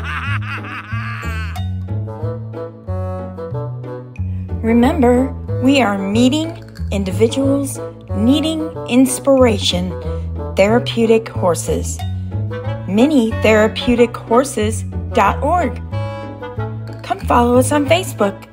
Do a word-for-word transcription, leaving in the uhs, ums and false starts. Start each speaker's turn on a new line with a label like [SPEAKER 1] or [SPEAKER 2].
[SPEAKER 1] Remember, we are meeting individuals needing inspiration, therapeutic horses. mini therapeutic horses dot org. Come follow us on Facebook.